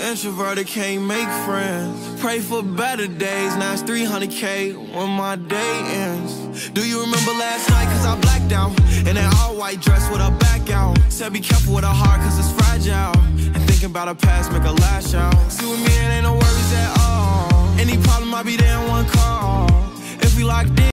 introverted, can't make friends. Pray for better days, now it's 300K when my day ends. Do you remember last night, cause I blacked out in that all-white dress with her back out. Said be careful with her heart, cause it's fragile, and thinking about her past make her lash out. See with me, it ain't no worries at all. Any problem, I'll be there in one call. If we locked in